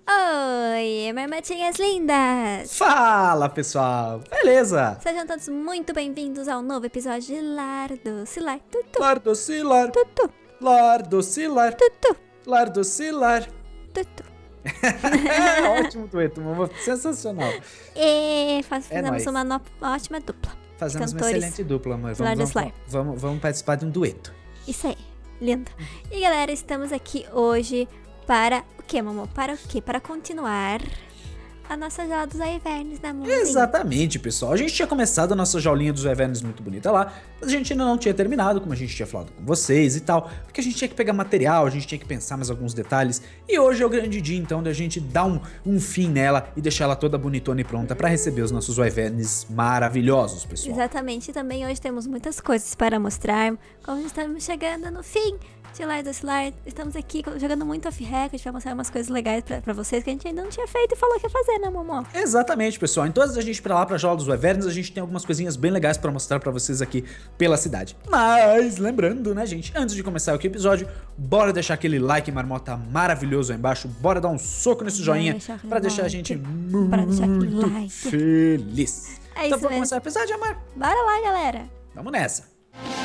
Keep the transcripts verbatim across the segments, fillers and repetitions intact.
Oi, marmotinhas lindas! Fala, pessoal! Beleza? Sejam todos muito bem-vindos ao novo episódio de Lardocilar Tutu. Lardocilar, Tutu, Lardocilar, tutu, Lardocilar. tutu. É ótimo dueto, mamãe. Sensacional. E faz, É fizemos nóis. uma, no- uma ótima dupla. Fazemos uma Cantores. excelente dupla, amor. Vamos, Lardocilar. vamos, vamos, vamos participar de um dueto. Isso aí, lindo. E galera, estamos aqui hoje para o que, mamô? Para o quê? Para continuar a nossa jaula dos Aivernes da mãozinha. Exatamente, pessoal. A gente tinha começado a nossa jaulinha dos Aivernes muito bonita lá, mas a gente ainda não tinha terminado, como a gente tinha falado com vocês e tal, porque a gente tinha que pegar material, a gente tinha que pensar mais alguns detalhes, e hoje é o grande dia, então, da gente dar um, um fim nela e deixar ela toda bonitona e pronta pra receber os nossos Aivernes maravilhosos, pessoal. Exatamente, e também hoje temos muitas coisas para mostrar, como estamos chegando no fim de Lardocilar. Estamos aqui jogando muito off-hack, a gente vai mostrar umas coisas legais pra, pra vocês que a gente ainda não tinha feito e falou que ia fazer, né, mamô? Exatamente, pessoal. Então, antes da gente ir pra lá, pra Jaula dos Wyverns, a gente tem algumas coisinhas bem legais pra mostrar pra vocês aqui pela cidade. Mas, lembrando, né, gente, antes de começar aqui o episódio, bora deixar aquele like marmota maravilhoso aí embaixo, bora dar um soco nesse joinha Deixa aquele pra deixar a like, gente pra deixar aquele muito like. feliz. É Então, isso vamos mesmo. começar o episódio, amor? Bora lá, galera! Vamos nessa.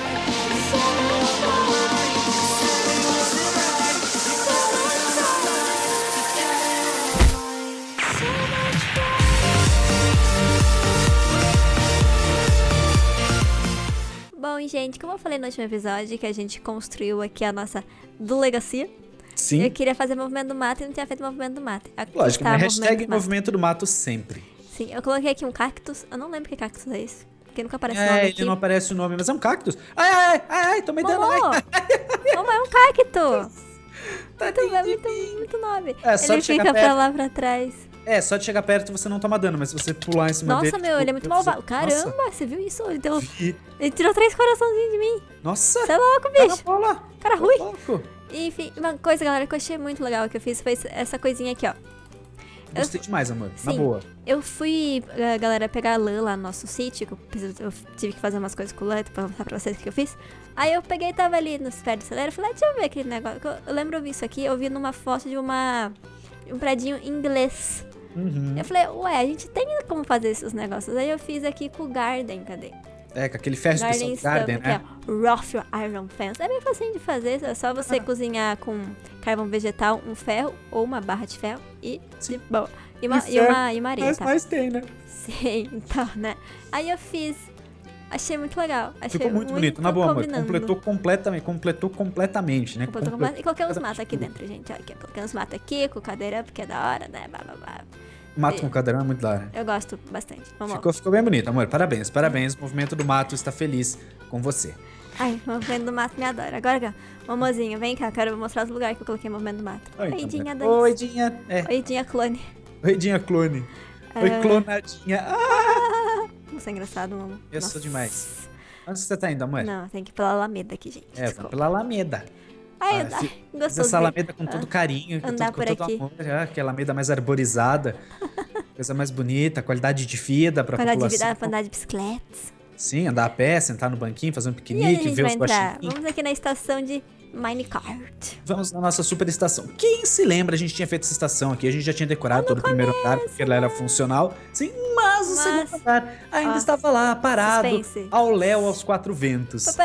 Bom, gente, como eu falei no último episódio, que a gente construiu aqui a nossa delegacia, Sim, eu queria fazer movimento do mato e não tinha feito movimento do mato. Aqui lógico, está né? o Hashtag do mato. movimento do mato sempre. Sim, eu coloquei aqui um cactus. Eu não lembro que cactus é esse. Porque nunca aparece o nome É, aqui. ele não aparece o nome, mas é um cactus. Ai, ai, ai, ai, tomei dano. Momô! Ai, Momô, é um cacto! tadinho Muito, é de muito, mim. muito nome. É, só Ele de chegar fica pra perto. lá pra trás. É, só de chegar perto você não toma dano, mas se você pular em cima dele... Nossa, meu, tipo, ele é muito Deus, malvado. nossa, Caramba, você viu isso? Ele, deu... vi. ele tirou três coraçãozinhos de mim. Nossa, Você é louco, tá na bicho. bola. Cara Tá ruim. louco. Enfim, uma coisa, galera, que eu achei muito legal que eu fiz foi essa coisinha aqui, ó. Gostei demais, amor. Na Sim. boa. Eu fui, eh, galera, pegar a lã lá no nosso sítio, que eu, preciso- eu tive que fazer umas coisas com lã pra mostrar pra vocês o que eu fiz. Aí eu peguei e tava ali nos pés do celeiro e falei, ah, deixa eu ver aquele negócio. que Eu, eu lembro eu vi isso aqui, eu vi numa foto de uma de um predinho inglês. Uhum. Eu falei, ué, a gente tem como fazer esses negócios. Aí eu fiz aqui com o Garden, cadê? É, com aquele ferro especial Garden do Garden, Stump, né? aqui, ó, Rough Iron Fence. É bem facinho de fazer, é só você Ah. cozinhar com carvão vegetal, um ferro ou uma barra de ferro e Sim. de boa. E uma, E e uma, e uma areia, Mas, tá? mas tem, né? Sim, então, né? Aí eu fiz. Achei muito legal. Achei Ficou muito, bonito. Na boa, amor. combinando. Completou completamente, completou completamente, né? Completou Comple- complet- E coloquei uns completamente matos aqui tudo. dentro, gente. Olha aqui, coloquei uns matos aqui com o cadeira, porque é da hora, né? Blá, blá, blá. Mato com cadeirão é muito da hora. Eu gosto bastante. Vamos lá. Ficou, ficou bem bonito, amor. Parabéns, parabéns. O movimento do mato está feliz com você. Ai, o movimento do mato me adora. Agora, cá, mamozinho, vem cá, quero mostrar os lugares que eu coloquei o movimento do mato. Oi, então, Oidinha, né? Dani. Oi, Dinha. É. Oidinha, clone. Oi, Dinha clone. Oi, Ah. clonadinha. Ah, Você é engraçado, mamo. eu Nossa. sou demais. Onde você tá indo, amor? Não, tem que ir pela Alameda aqui, gente. É, vamos Desculpa. pela Alameda. Ai, Ah, ai, fi- gostoso. Fiz essa ver. Alameda com Ah. todo carinho, com Andar todo, com por todo aqui. amor. Já, que a Alameda mais arborizada. Coisa mais bonita, qualidade de vida pra Pra andar de população. vida, pra andar de bicicletas. Sim, andar a pé, sentar no banquinho, fazer um E onde a piquenique, gente ver vai os entrar? guaxinins. Vamos aqui na estação de Minecart. Vamos na nossa super estação. Quem se lembra, a gente tinha feito essa estação aqui, a gente já tinha decorado todo o primeiro andar, porque ela era funcional. Sim, mas o Mas- segundo andar ainda Ó, estava lá, parado, suspense. ao léu, aos quatro ventos. Papá!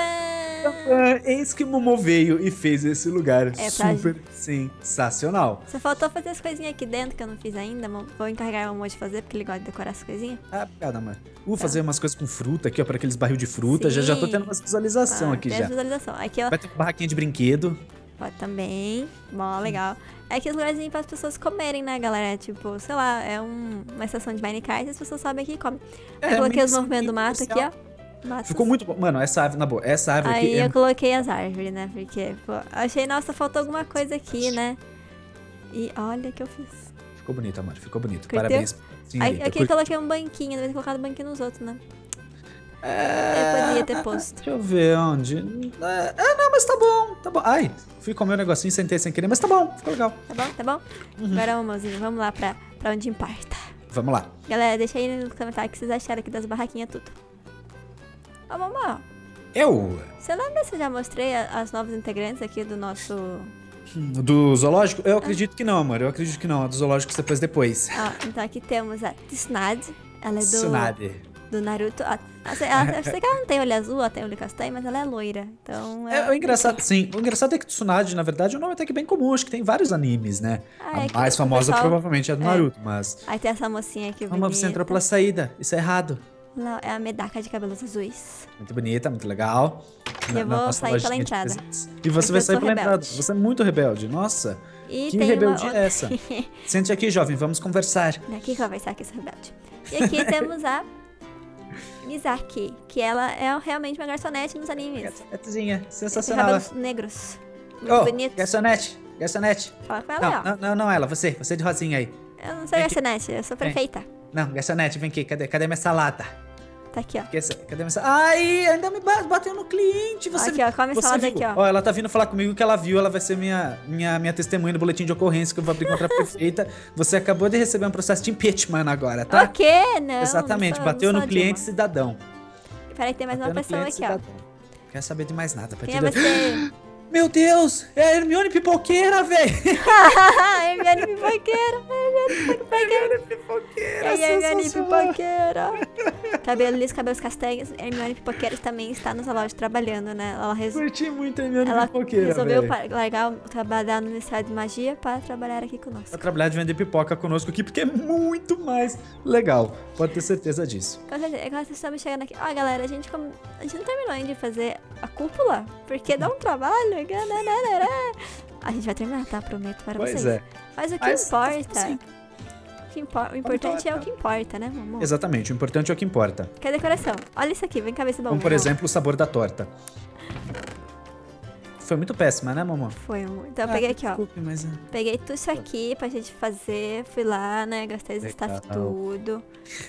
Ah, eis que Momo veio e fez esse lugar É pra- super sensacional. Só faltou fazer as coisinhas aqui dentro que eu não fiz ainda. Vou vou encarregar o amor de fazer, porque ele gosta de decorar as coisinhas. Ah, obrigada, mano. Uh, fazer umas coisas com fruta aqui, ó, para aqueles barril de fruta. Já, já tô Sim. tendo umas visualização Ah, aqui tem já. a visualização. Aqui, ó, Vai ter uma barraquinha de brinquedo. ó, também. Mó legal. É que os lugarzinhos para as pessoas comerem, né, galera? Tipo, sei lá, é um- uma estação de Minecraft e as pessoas sabem aqui e comem. É, eu coloquei os mini- movimentos do mato aqui, comercial. ó. Matos. Ficou muito bom. Mano, essa árvore, na boa, essa árvore Aí aqui é eu coloquei as árvores, né? Porque, pô, achei, nossa, faltou alguma coisa aqui, né? E olha o que eu fiz. Ficou bonito, amor. Ficou bonito. Curtiu? Parabéns. Sim, Aí, Rita. aqui eu Curti. coloquei um banquinho, devia ter colocado banquinho nos outros, né? É... Eu podia ter posto. Deixa eu ver onde. É, é, não, mas tá bom, tá bom. Ai, fui comer um negocinho, sentei sem querer, mas tá bom, ficou legal. Tá bom? Tá bom? Uhum. Agora, amorzinho, vamos lá pra, pra onde importa. Vamos lá. Galera, deixa aí nos comentários o que vocês acharam aqui das barraquinhas tudo. Ô, mamãe, Eu. você lembra se eu já mostrei a- as novas integrantes aqui do nosso Do zoológico? Eu acredito que não, amor. Eu acredito que não. A do zoológico você pôs depois. Ó, então aqui temos a Tsunade. Ela é do, Tsunade. do Naruto. Ah, ela, eu sei que ela não tem olho azul, ela tem olho castanho, mas ela é loira. Então, É, ela... o engraçado, sim. O engraçado é que Tsunade, na verdade, é um nome até que bem comum. Acho que tem vários animes, né? Ah, é a que mais o famosa pessoal- provavelmente é a do é. Naruto, mas... Aí tem essa mocinha aqui Mas bonita. você entrou pela saída. Isso é errado. Não, é a Medaka de cabelos azuis. Muito bonita, muito legal. E eu vou nossa sair lojinha pela de entrada. presentes. E você Porque vai eu sair sou pela entrada. rebelde. Você é muito rebelde. Nossa, E que tem rebeldia uma é essa? Sente aqui, jovem, vamos conversar. Daqui conversar com esse rebelde. E aqui temos a Misaki, que ela é realmente uma garçonete nos animes. Garçonetezinha, Tem sensacional. cabelos negros. Muito Ô, bonito. garçonete, garçonete. Fala com ela, Não, ó. não, não, não ela, você, você de rosinha aí. Eu não sou Vem aqui. garçonete, eu sou perfeita. Não, garçonete, vem aqui, cadê, cadê minha salada? Tá aqui, ó. Cadê, essa- cadê minha salada? Ai, ainda me ba- bateu no cliente, você... Aqui, ó, come você salada viu? aqui, ó. Ela tá vindo falar comigo que ela viu, ela vai ser minha, minha, minha testemunha no boletim de ocorrência que eu vou abrir contra a prefeita. Você acabou de receber um processo de impeachment agora, tá? O quê? Não. Exatamente, não sou- bateu não no sou cliente Dilma. cidadão. Peraí, tem mais uma Bateu no pessoa cliente aqui, ó. cidadão. Não quer saber de mais nada. a Quem partir é da- você? Meu Deus, é a Hermione Pipoqueira, velho. Hermione Pipoqueira. Hermione Pipoqueira. Pipoqueira, Ai, Hermione sensacional. Pipoqueira. Cabelo liso, cabelos castanhos. Hermione Pipoqueira também está nos lojas trabalhando, né? Ela, res... Curti muito a Hermione Ela Pipoqueira, resolveu velho. pa- largar o trabalho da Universidade de Magia para trabalhar aqui conosco. Pra trabalhar de vender pipoca conosco aqui, porque é muito mais legal. Pode ter certeza disso. Com certeza, agora vocês estão me chegando aqui. Ó, galera, a gente, como... a gente não terminou ainda de fazer a cúpula, porque dá um trabalho. A gente vai terminar, tá? Prometo para Pois vocês. é. Mas o que Mas, importa... sim. O, que impor- o importante é o que importa, né, mamãe? Exatamente, o importante é o que importa. Que é a decoração. Olha isso aqui, vem cá ver esse bombom. Como, por exemplo, o sabor da torta. Foi muito péssima, né, mamãe? Foi um... Então eu peguei aqui, ó. Desculpe, mas... é. Peguei tudo isso aqui pra gente fazer. Fui lá, né? Gastei os Legal. staff tudo.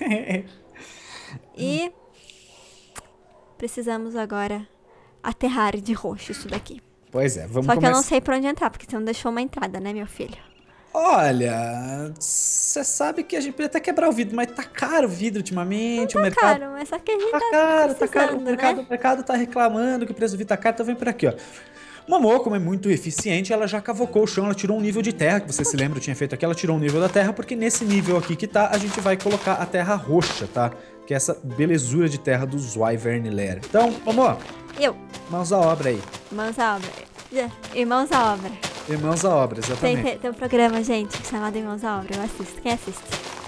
E... precisamos agora aterrar de roxo isso daqui. Pois é, vamos Só que eu não começar. sei pra onde entrar, porque você não deixou uma entrada, né, meu filho? Olha, você sabe que a gente podia até quebrar o vidro, mas tá caro o vidro ultimamente. o mercado Caro, mas só que a gente tá tá, caro, tá caro. O precisando, mercado, né? o mercado tá reclamando que o preço do vidro tá caro, então vem por aqui, ó. Mamô, como é muito eficiente, ela já cavocou o chão, ela tirou um nível de terra, que você se lembra, eu tinha feito aqui, ela tirou um nível da terra, porque nesse nível aqui que tá, a gente vai colocar a terra roxa, tá? Que é essa belezura de terra dos Wyvern Lair. Então, Mamô, Eu, mãos à obra aí. irmãos à obra. Yeah, Irmãos à obra. Irmãos à obra, Tem, exatamente. tem, tem um programa, gente, chamado Irmãos à Obra. Eu assisto. Quem assiste?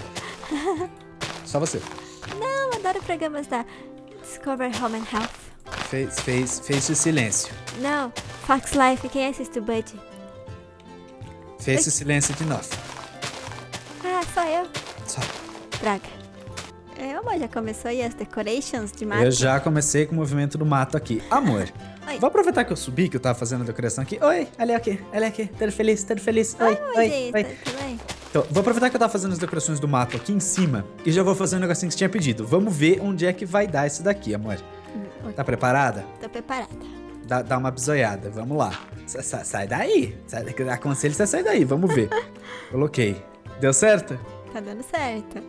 Só você. Eu adoro programas da Discover Home and Health. Fez, fez, fez o silêncio. Não, Fox Life. Quem assiste o Buddy? Fez o silêncio de novo. Ah, só eu. Só. Droga. É, amor, já começou aí as decorations de mato? Eu já comecei com o movimento do mato aqui. Amor, Oi. vou aproveitar que eu subi, que eu tava fazendo a decoração aqui. Oi, olha aqui, olha aqui. Todo feliz, todo feliz. Oi, Oi, oi, gente, oi. tudo bem? Então, vou aproveitar que eu tava fazendo as decorações do mato aqui em cima e já vou fazer um negocinho que você tinha pedido. Vamos ver onde é que vai dar isso daqui, amor. Hum, Tá preparada? Tô preparada. Dá, dá uma bisoiada, vamos lá. Sa- sa- sai daí. Sai, aconselho você a sair daí, vamos ver. Coloquei. Deu certo? Tá dando certo.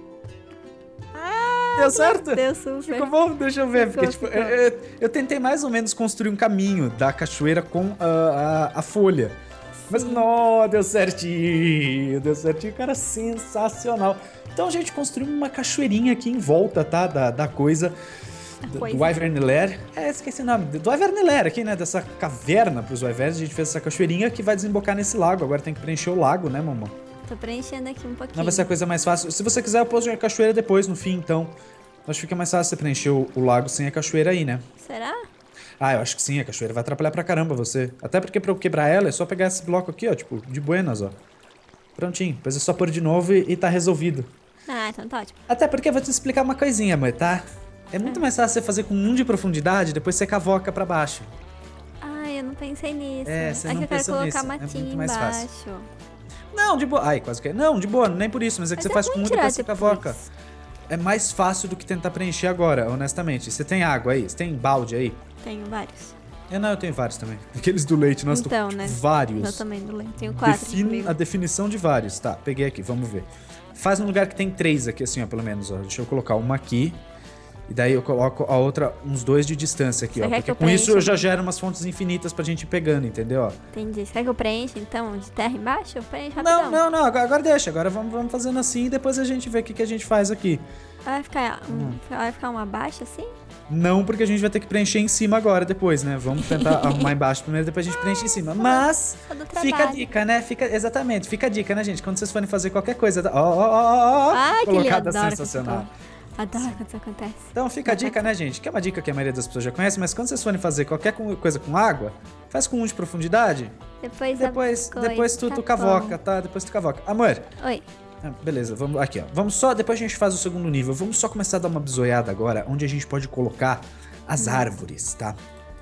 Deu certo? Deu super. Ficou bom? Deixa eu ver. Ficou, Porque, tipo, ficou. eu, eu- eu tentei mais ou menos construir um caminho da cachoeira com a, a, a folha. Mas, não, deu certinho. Deu certinho, cara, sensacional. Então a gente construiu uma cachoeirinha aqui em volta, tá? Da, da coisa. Do, coisa. do Wyvern Lair. É, esqueci o nome. Do Wyvern Lair aqui, né? Dessa caverna pros Wyverns. A gente fez essa cachoeirinha que vai desembocar nesse lago. Agora tem que preencher o lago, né, mamãe? Tô preenchendo aqui um pouquinho. Não vai ser a coisa mais fácil. Se você quiser, eu posto a cachoeira depois, no fim, então. Acho que fica mais fácil você preencher o, o lago sem a cachoeira aí, né? Será? Ah, eu acho que sim, a cachoeira vai atrapalhar pra caramba você. Até porque pra eu quebrar ela é só pegar esse bloco aqui, ó, tipo, de buenas, ó. Prontinho. Depois é só pôr de novo e, e tá resolvido. Ah, então tá ótimo. Até porque eu vou te explicar uma coisinha, mãe, tá? É muito mais fácil você fazer com um de profundidade, depois você cavoca pra baixo. Ai, eu não pensei nisso. É, você que não eu quero pensou colocar nisso. É matinho muito mais embaixo. fácil. Não, de boa. Ai, quase que. Não, de boa, nem por isso, mas é que Mas você é faz bom com um e tirar depois você depois. cavoca. É mais fácil do que tentar preencher agora, honestamente. Você tem água aí? Você tem balde aí? Tenho vários. Eu não, eu tenho vários também. Aqueles do leite, nossa, Então, tô, né? tipo, vários. Eu também do leite. Tenho quatro aqui Define comigo. a definição de vários. Tá, peguei aqui, vamos ver. Faz um lugar que tem três aqui, assim, ó, pelo menos. Ó. Deixa eu colocar uma aqui E daí eu coloco a outra uns dois de distância aqui, Você ó. quer Porque que eu com isso eu preencha? já gero umas fontes infinitas pra gente ir pegando, entendeu? Ó. Entendi. Você quer que eu preencha, então, de terra embaixo? Eu preencho Não, rapidão. não, não. Agora, agora deixa. Agora vamos, vamos fazendo assim e depois a gente vê o que, que a gente faz aqui. Vai ficar, um, Hum. vai ficar uma baixa assim? Não, porque a gente vai ter que preencher em cima agora, depois, né? Vamos tentar arrumar embaixo primeiro, depois a gente preenche em cima. Mas, Só do fica a trabalho. dica, né? Fica, exatamente, fica a dica, né, gente? Quando vocês forem fazer qualquer coisa, ó, ó, ó, ó, ó, Ai, que lindo. colocada Adoro sensacional. quando isso- Adoro quando isso acontece. Então fica a dica, né, gente? Que é uma dica que a maioria das pessoas já conhece, mas quando vocês forem fazer qualquer co- coisa com água, faz com um de profundidade, Depois, depois, a coisa, depois tu, tá tu cavoca, bom. tá? Depois tu cavoca. Amor, Oi. ah, beleza, vamos aqui, ó. Vamos só, depois a gente faz o segundo nível. Vamos só começar a dar uma bisoiada agora, onde a gente pode colocar as árvores, tá?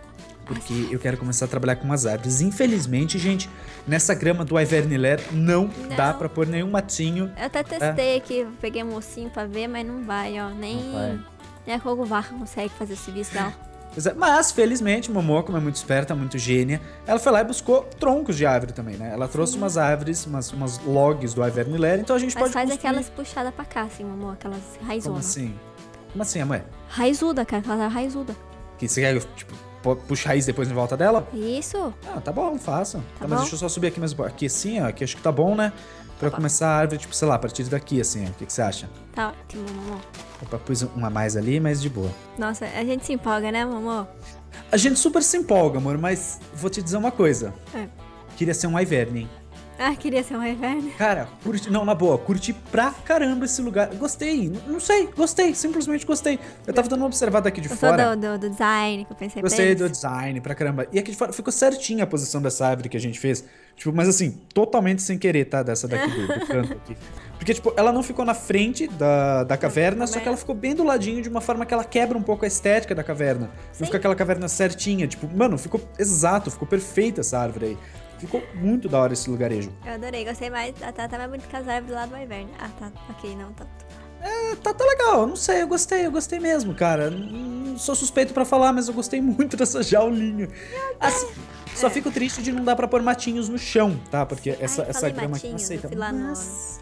Porque eu quero começar a trabalhar com as árvores. Infelizmente, gente, nessa grama do Iverniler não, Não. dá pra pôr nenhum matinho. Eu até testei aqui, peguei um mocinho pra ver, mas não vai, ó. Nem, Não vai. nem a Kogovar consegue fazer esse serviço dela. Pois é, mas, felizmente, Momô, como é muito esperta, muito gênia, ela foi lá e buscou troncos de árvore também, né? Ela trouxe umas árvores, umas, umas logs do Iverniler, então a gente Mas pode faz construir. aquelas puxadas pra cá, assim, amor. Aquelas Como raizonas. assim? Como assim, amor? Raizuda, cara. Aquela raizuda. Que você quer, tipo, pu- puxar raiz depois em volta dela? Isso. Ah, tá bom, faça. Tá, mas bom? deixa eu só subir aqui mesmo. Aqui assim, ó. Aqui acho que tá bom, né? Pra eu bom. começar a árvore, tipo, sei lá, a partir daqui, assim, ó. O que, que você acha? Tá ótimo, amor. Opa, pus uma a mais ali, mas de boa. Nossa, a gente se empolga, né, amor? A gente super se empolga, amor, mas vou te dizer uma coisa. É. Queria ser um Ivern. Ah, queria ser um inverno. Cara, curti... Não, na boa, curti pra caramba esse lugar. Gostei, n- não sei, gostei, simplesmente gostei. Eu tava dando uma observada aqui de Gostou fora. do, do, do design que eu pensei Gostei pra do eles? design pra caramba. E aqui de fora ficou certinha a posição dessa árvore que a gente fez. Tipo, mas assim, totalmente sem querer, tá? Dessa daqui do, do canto aqui. Porque, tipo, ela não ficou na frente da, da caverna, só que ela ficou bem do ladinho de uma forma que ela quebra um pouco a estética da caverna. Sim. Não fica aquela caverna certinha. Tipo, mano, ficou exato, ficou perfeita essa árvore aí. Ficou muito da hora esse lugarejo. Eu adorei, gostei mais. Tá, tá mais bonito que as árvores lá do inverno. Ah, tá. Ok, não tanto. É, tá, tá legal, não sei, eu gostei, eu gostei mesmo, cara. Não sou suspeito pra falar, mas eu gostei muito dessa jaulinha. Assim, só fico triste de não dar pra pôr matinhos no chão, tá? Porque essa, Ai, essa falei grama aqui não matinhos, aceita. eu fui lá no- Mas...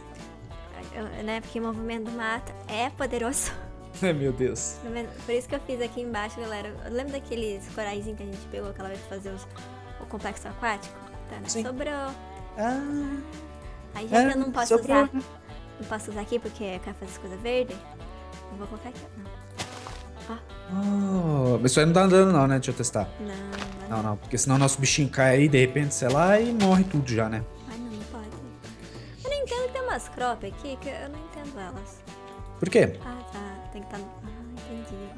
Eu- né, porque o movimento do mato é poderoso. Ai, meu Deus. Por isso que eu fiz aqui embaixo, galera. Eu lembro daqueles coraizinhos que a gente pegou aquela vez pra fazer os- o complexo aquático? Tá, né? Sim. Sobrou. Ah, Aí já é, que eu não posso sobrou. usar, não posso usar aqui porque eu quero fazer as coisas verdes, eu vou colocar aqui. Não, Oh, mas isso aí não tá andando não, né? Deixa eu testar. não, não, Não, não, porque senão nosso bichinho cai aí, de repente, sei lá, e morre tudo já, né? Ai, não, não pode. Eu não entendo que tem umas crop aqui que eu não entendo elas. Por quê? Ah, tá. Tem que estar. Ah, entendi.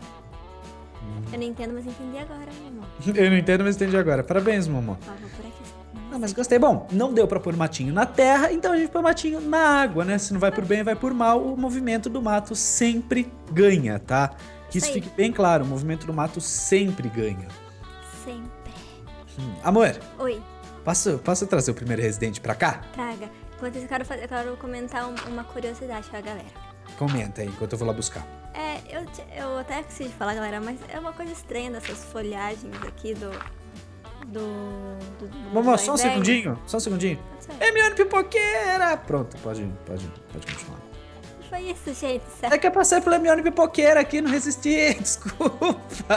Eu não entendo, mas entendi agora, meu amor. Eu não entendo, mas entendi agora. Parabéns, mamô. Ó, vou por aqui. Ah, mas gostei. Bom, não deu pra pôr matinho na terra, então a gente põe matinho na água, né? Se não vai por bem, vai por mal. O movimento do mato sempre ganha, tá? Que isso Isso aí. fique bem claro, o movimento do mato sempre ganha. Sempre. Hum. Amor, Oi, posso, posso trazer o primeiro residente pra cá? traga. Enquanto isso, eu quero, fazer, eu quero comentar um- uma curiosidade pra galera. Comenta aí, enquanto eu vou lá buscar. É, eu, te- eu até esqueci de falar, galera, mas é uma coisa estranha dessas folhagens aqui do. Do. do, do Mamô, do só um inverno. segundinho, só um segundinho. Pode ser. Hermione Pipoqueira! Pronto, pode, pode, pode continuar. Que foi isso, gente? É que eu passei pela Hermione Pipoqueira aqui, não resisti, desculpa.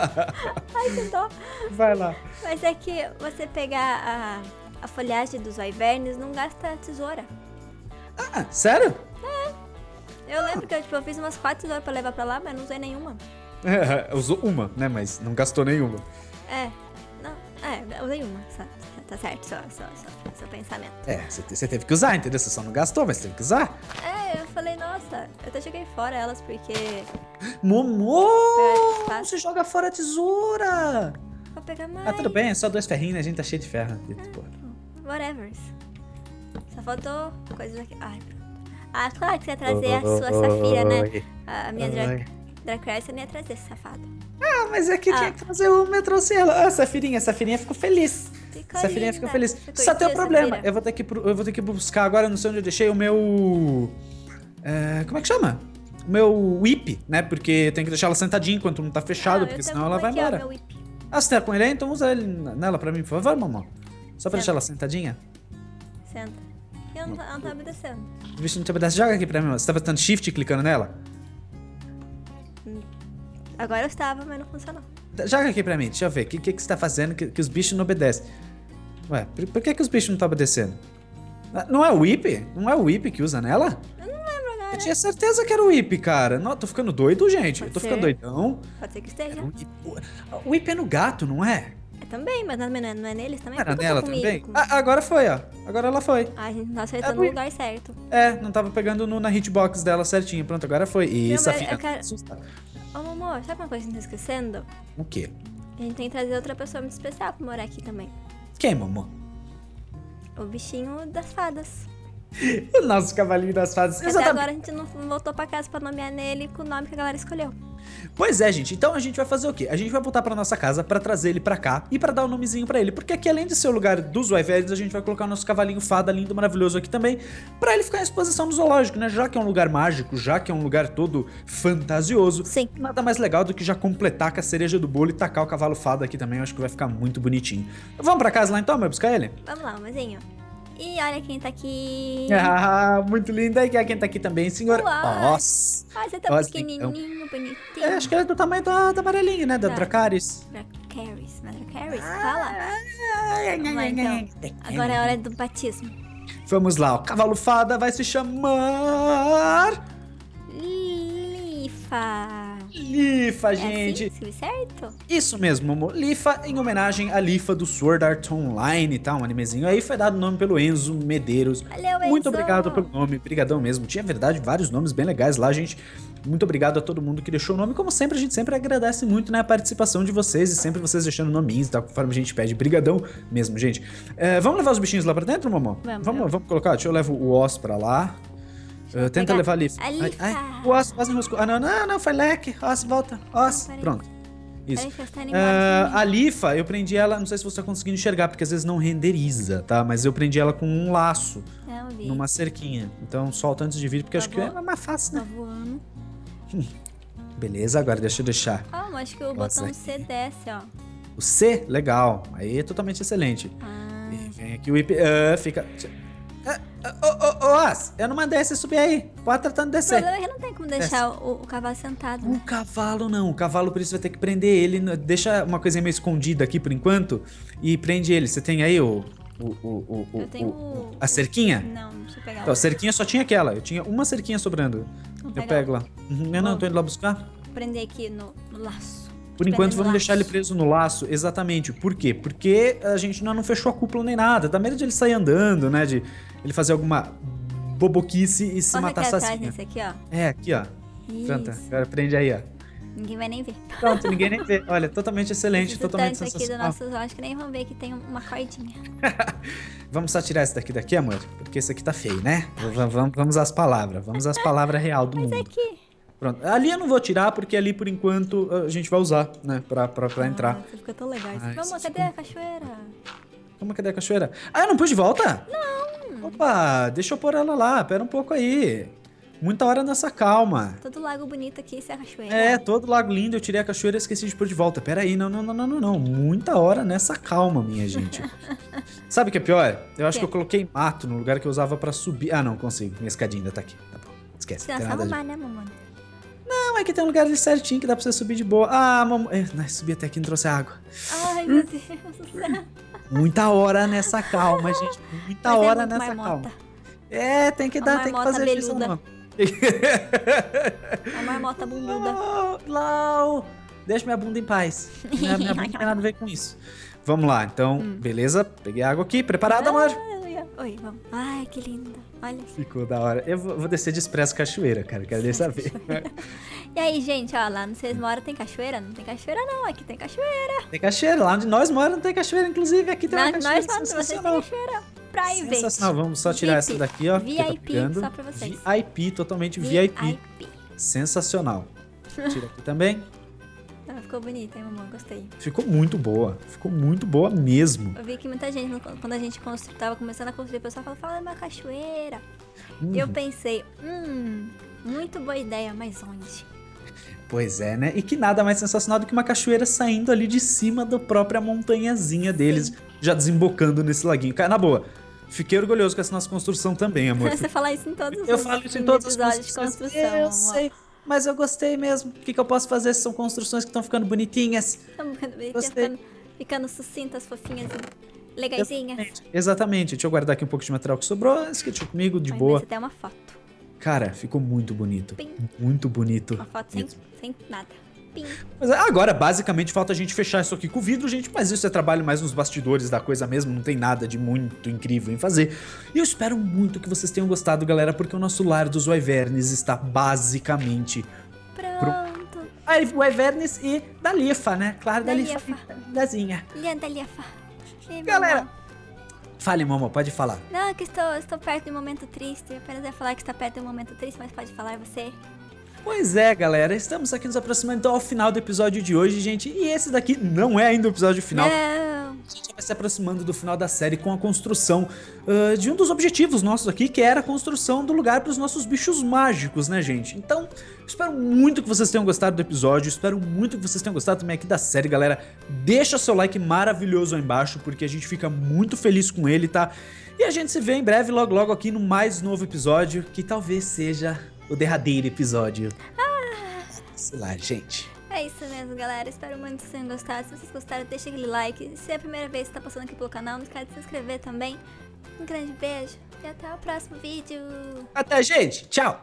Ai, que dó. Vai lá. Mas é que você pegar a, a folhagem dos Wyverns não gasta tesoura. Ah, sério? Eu lembro que eu, tipo, eu fiz umas quatro tesouras pra levar pra lá, mas não usei nenhuma. É, usou uma, né? Mas não gastou nenhuma. É, não, é, eu usei uma, só, tá certo, só, só, só, seu pensamento. É, você te- você teve que usar, entendeu? Você só não gastou, mas teve que usar. É, eu falei, nossa, eu até joguei fora elas porque Momô! Pega espaço. Você joga fora a tesoura! vou pegar mais. Ah, tudo bem, é só dois ferrinhos, né? A gente tá cheio de ferro. Pô. Whatever. Só faltou coisas aqui. Ai, pronto. Ah, claro que você ia trazer a sua Safira, né? A minha Dra Dracracia não ia trazer esse safado. Ah, mas é que Ah. tinha que fazer uma, eu trouxe ela. Ah, Safirinha, Safirinha ficou feliz. Ficou Safirinha linda. ficou feliz. Ficou Só tem um linda, problema. Safira. Eu vou, ter que, pro- eu vou ter que buscar agora, não sei onde eu deixei, o meu. É, como é que chama? O meu whip, né? Porque tem que deixar ela sentadinha enquanto não tá fechado, Ah, porque eu senão tenho ela vai aqui, ó, embora. meu whip. Ah, você tá com ele aí? Então usa ele nela pra mim, por favor, mamão. Só pra Senta. deixar ela sentadinha. Senta. Eu não, ela não tá obedecendo. O bicho não te obedece. Joga aqui pra mim, ó. Você tá apertando shift e clicando nela? Agora eu estava, mas não funcionou. Joga aqui pra mim, deixa eu ver. O que, que, que você tá fazendo que, que os bichos não obedecem? Ué, por, por que, que os bichos não estão obedecendo? Não é o whip? Não é o whip que usa nela? Eu não lembro agora. Eu tinha certeza que era o whip, cara. Não, tô ficando doido, gente. Pode eu tô ser. ficando doidão. Pode ser que esteja. O o whip é no gato, não é? É também, mas não é, não é neles também? Era Por que eu tô nela com também? medo? Ah, agora foi, ó. Agora ela foi. Ah, a gente não tá acertando É, no lugar certo. É, não tava pegando no, na hitbox dela certinho. Pronto, agora foi. Isso, mas filha. eu quero- Assusta. Ô, amor, sabe uma coisa que a gente tá esquecendo? O quê? A gente tem que trazer outra pessoa muito especial pra morar aqui também. Quem, mamô? O bichinho das fadas. O nosso cavalinho das fases. Até Exatamente. agora a gente não voltou pra casa pra nomear nele com o nome que a galera escolheu. Pois é, gente. Então a gente vai fazer o quê? A gente vai voltar pra nossa casa pra trazer ele pra cá e pra dar um nomezinho pra ele. Porque aqui, além de ser o lugar dos Wyverns, a gente vai colocar o nosso cavalinho fada lindo, maravilhoso aqui também, pra ele ficar em exposição no zoológico, né? Já que é um lugar mágico, já que é um lugar todo fantasioso. Sim. Nada mais legal do que já completar com a cereja do bolo e tacar o cavalo fada aqui também. Eu acho que vai ficar muito bonitinho. Vamos pra casa lá então, vai buscar ele? Vamos lá, mozinho. E olha quem tá aqui. Ah, muito linda. E quem tá aqui também, senhor? Uau. Nossa. Ah, você tá Nossa, pequenininho, bonitinho. É, acho que ela é do tamanho da, da amarelinha, né? Da Tá. Dracarys. Dracarys, mas Dracarys, fala. Ai, Vamos lá, então. Agora é hora do batismo. Vamos lá, o cavalo fada vai se chamar... Lifa. Lifa, É gente. assim? Escrevi certo? Isso mesmo, amor. Lifa em homenagem à Lifa do Sword Art Online, tá? Um animezinho aí foi dado o nome pelo Enzo Medeiros. Valeu, Muito Enzo. obrigado pelo nome, brigadão mesmo. Tinha, verdade, vários nomes bem legais lá, gente. Muito obrigado a todo mundo que deixou o nome. Como sempre, a gente sempre agradece muito, né, a participação de vocês e sempre vocês deixando nominhos e tal, conforme a gente pede. Brigadão mesmo, gente. É, vamos levar os bichinhos lá pra dentro, mamão? Vamos, vamos, vamos. vamos colocar. Deixa eu levar o Os pra lá. Uh, tenta pegar levar a Lifa. a Ai, Lifa. ai, o Os, Os enroscou. Ah, não, não, não, foi leque. Os, volta. Os, peraí. pronto. Isso. Peraí que você tá animado Ah, comigo. a Lifa, eu prendi ela, não sei se você tá conseguindo enxergar, porque às vezes não renderiza, tá? Mas eu prendi ela com um laço, Não, vi. numa cerquinha. Então solta antes de vir, porque Tá acho que bom. é mais fácil, Tá né? voando. Beleza, agora deixa eu deixar. Ah, mas acho que o Nossa, botão aqui. C desce, ó. O C, legal. Aí é totalmente excelente. Ah, E vem aqui o I P. Ah, fica. Ah, ah, Ô, ô, ô, As, eu não mandei você subir aí. Pode tratando de o descer. problema é que não tem como deixar o, o cavalo sentado, O né? cavalo não, o cavalo por isso vai ter que prender ele. n- Deixa uma coisinha meio escondida aqui por enquanto e prende ele. Você tem aí o. o, o, o, Eu tenho o- o- a cerquinha? Não, deixa eu pegar. Então, a cerquinha só tinha aquela. Eu tinha uma cerquinha sobrando. Vou Eu pegar pego lá. Uhum, eu não, Bom. tô indo lá buscar. Prender aqui no, no laço. Por Te enquanto, prender no vamos deixar ele laço. preso no laço. Exatamente. Por quê? Porque a gente ainda não fechou a cúpula nem nada. Dá medo de ele sair andando, né? De ele fazer alguma boboquice e se Olha matar aqui atrás sozinho. nesse aqui, ó. É, aqui, ó. Pronto, Isso. agora prende aí, ó. Ninguém vai nem ver. Pronto, ninguém nem vê. Olha, totalmente excelente, Esses totalmente tantos aqui do sensacional. nosso zoológico nem vão ver que tem uma cordinha. Vamos só tirar esse daqui daqui, amor? Porque esse aqui tá feio, né? V- Vamos, vamos às palavras. Vamos às palavras real do Mas mundo. aqui. Pronto. Ali eu não vou tirar, porque ali, por enquanto, a gente vai usar, né? Pra, pra, pra entrar. Ah, você ficou tão legal. Ai, Vamos, você cadê a cachoeira? Como, cadê a cachoeira? Ah, eu não pus de volta? Não. Opa, deixa eu pôr ela lá. Pera um pouco aí. Muita hora nessa calma. Todo lago bonito aqui, isso é a cachoeira. É, todo lago lindo, eu tirei a cachoeira e esqueci de pôr de volta. Pera aí, não, não, não, não, não, não. Muita hora nessa calma, minha gente. Sabe o que é pior? Eu acho O que quê? eu coloquei mato no lugar que eu usava pra subir. Ah, não, consigo. Minha escadinha ainda tá aqui. Tá bom. Esquece. Se Não tem nós nada de... arrumar, né, mamãe? Não, é que tem um lugar ali certinho que dá pra você subir de boa. Ah, mamãe. É, subi até aqui e não trouxe água. Ai, meu Deus do céu. Muita hora nessa calma, gente. Muita Mas é hora muito nessa marmota. calma. É, tem que A dar, tem que marmota fazer isso, beluda. não. A marmota bunduda. Lau, Lau, deixa minha bunda em paz. Minha, minha bunda não tem nada a ver com isso. Vamos lá, então, beleza? Peguei água aqui, preparada, amor? Ai, Oi, vamos. Ai, que linda. Olha. Ficou da hora. Eu vou, vou descer de expresso cachoeira, cara, quero nem saber. E aí, gente, ó, lá no Vocês Moram tem cachoeira? Não tem cachoeira, não. Aqui tem cachoeira. Tem cachoeira, lá onde nós moramos não tem cachoeira, inclusive aqui tem Na, uma nós cachoeira falamos pra vocês tem sensacional. cachoeira private. Sensacional, vamos só tirar V I P. essa daqui, ó. porque tá V I P pegando. só pra vocês. V I P, totalmente V I P. V I P. Sensacional. Tira aqui também. Ela ficou bonita, hein, mamãe? Gostei. Ficou muito boa, ficou muito boa mesmo. Eu vi que muita gente, quando a gente constru... tava começando a construir, o pessoal falou, fala uma cachoeira. Uhum. E eu pensei, hum, muito boa ideia, mas onde? Pois é, né? E que nada mais sensacional do que uma cachoeira saindo ali de cima da própria montanhazinha deles, já desembocando nesse laguinho. Cara, na boa, fiquei orgulhoso com essa nossa construção também, amor. Você fala isso em todos Eu os falo isso em todos os episódios de construção, Eu amor. sei. mas eu gostei mesmo. O que, que eu posso fazer? São construções que estão ficando bonitinhas. Estamos ficando bonitinhas, Gostei. ficando, ficando sucintas, fofinhas e legaisinhas. Exatamente. Exatamente. Deixa eu guardar aqui um pouco de material que sobrou. Esse aqui deixa comigo, de Ai, boa. Mas até uma foto. Cara, ficou muito bonito. Pim. Muito bonito. Uma foto sem, sem nada. Pim. Mas agora, basicamente, falta a gente fechar isso aqui com vidro, gente. Mas isso é trabalho mais nos bastidores da coisa mesmo. Não tem nada de muito incrível em fazer. E eu espero muito que vocês tenham gostado, galera, porque o nosso lar dos Wyverns está basicamente... Pronto. Ah, o Wyverns e da Lifa, né? Claro, da, Da Lifa. Lifa. Dazinha. Linda, Liafa. Ih, Galera, mamãe. fale, mamãe, pode falar. Não, é que estou, estou perto de um momento triste. Eu apenas ia falar que está perto de um momento triste, mas pode falar você. Pois é, galera, estamos aqui nos aproximando então ao final do episódio de hoje, gente. E esse daqui não é ainda o episódio final. Não. A gente vai se aproximando do final da série com a construção uh, de um dos objetivos nossos aqui, que era a construção do lugar para os nossos bichos mágicos, né, gente? Então, espero muito que vocês tenham gostado do episódio, espero muito que vocês tenham gostado também aqui da série, galera. Deixa seu like maravilhoso aí embaixo, porque a gente fica muito feliz com ele, tá? E a gente se vê em breve, logo logo aqui no mais novo episódio, que talvez seja o derradeiro episódio. Ah. Sei lá, gente. É isso mesmo, galera. Espero muito que vocês tenham gostado. Se vocês gostaram, deixa aquele like. Se é a primeira vez que você tá passando aqui pelo canal, não esquece de se inscrever também. Um grande beijo e até o próximo vídeo. Até, gente. Tchau.